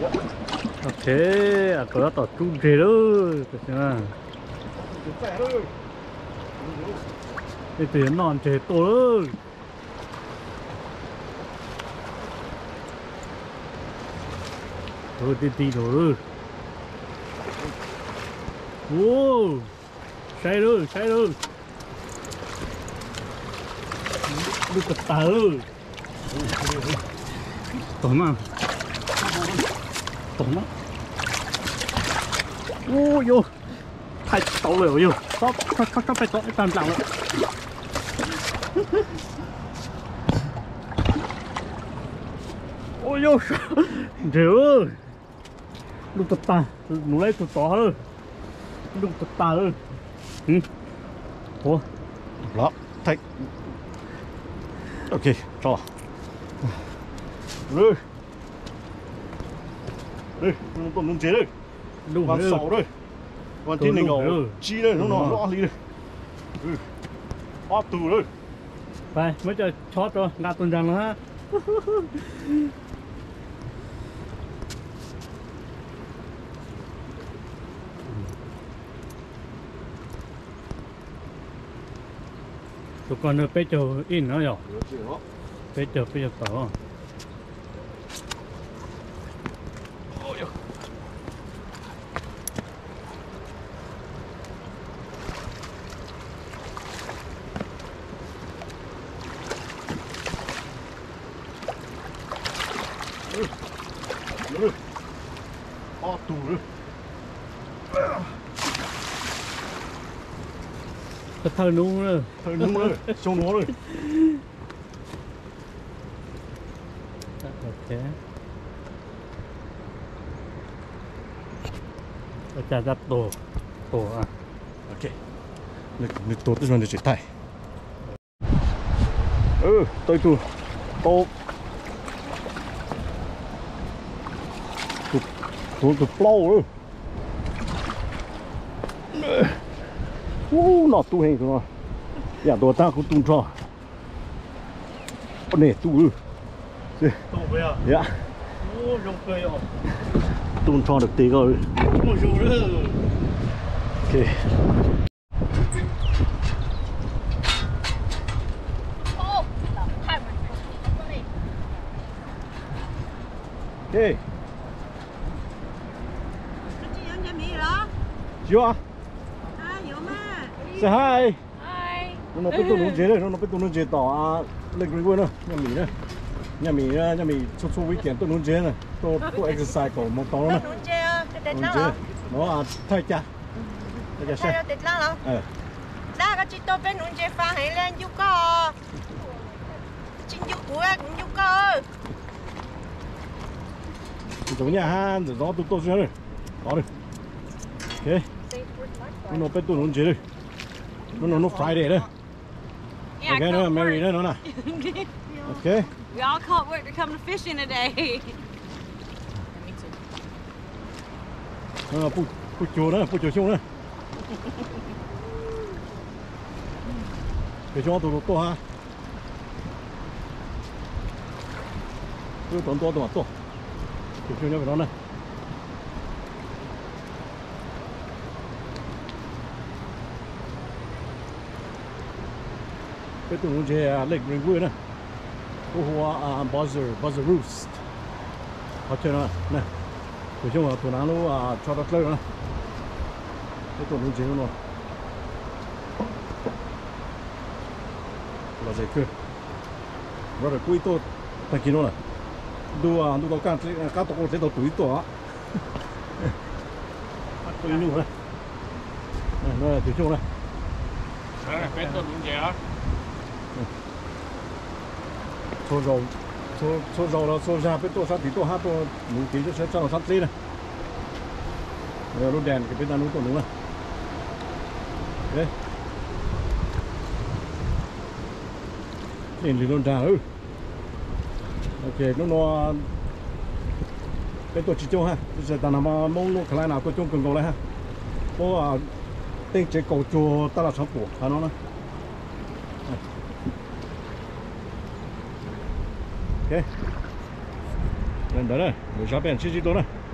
ok à có tỏ chung thế đó cái tiếng non chế tổ thôi tí rồi wow say rồi được cả tờ tổn mà tổn lắm ô vô太抖了哟快走站不了了ôi vô rượu lúc tụt ta nó lấy tụt to hơn lúc tụt ta hơn ủa đó thấy ok cho rồi đây tụi nó chế đây đúng còn sầu đây còn trên này ngầu chi đây nó lo đi đây óp tù đây ไปไม่จะช็อตrồi ngạt tuần rằng ha tụi con được bây giờ in nó rồi bây giờ tỏ óp tù đây thời nung rồi trông nó rồi ok chả ra tổ à ok nước tổ tôi nói chuyện tay tôi tu tổ plau nó tu hay rồi nhà tôi ta cũng tung cho này tu tổ bây à dạ ô rồng cây à tung cho được tí rồi ôi rồi đó ok ok chưa à say hi nó biết tôi nói chế đấy nó biết tôi nói chế tỏ lên cái quên nữa nhà mì số weekend tôi nói chế này tôi exercise của một tao nữa nó thay cha thay cha tết lắm đó cái chị tôi bên nuôi chế pha hay lên giúp co chính giúp của cũng giúp co giống nhà ha rồi đó tôi chơi rồi đó đi ok nó biết tôi nói chế đi nó Friday đấy yeah, okay nó Mary đấy nó nè okay we all can't wait to come to fishing today phụ chuột xuống nữa để cho tụi to ha tôi tốn to phụ chuột nhớ cái đó này cái tụi nó chơi Lake Greenwood nè, có hoa buzzer roost, họ chơi nó nè, tụi chúng tụi nó cho đất lớn nè, cái tụi nó chơi nó, là gì cơ, rồi cuối tôi thay kia nó nè, đua tao cá tao sẽ tao tuổi tôi á, tôi nu nè, nó là tụi chúng nè, cái bên tôi cũng vậy á số dầu là số ra bên tôi sát tí tôi hát tôi nụ tí cho sẽ cho nó sát tí này rồi đèn cái bên ta nụ tôi đúng này đấy đèn thì luôn ra ok nó bên tôi chỉ cho ha giờ ta làm mong lúc lại nào tôi trông cần cầu lại ha có tên chế cầu chùa ta là sống của nó nè ok 等等呢，有小便7几多呢？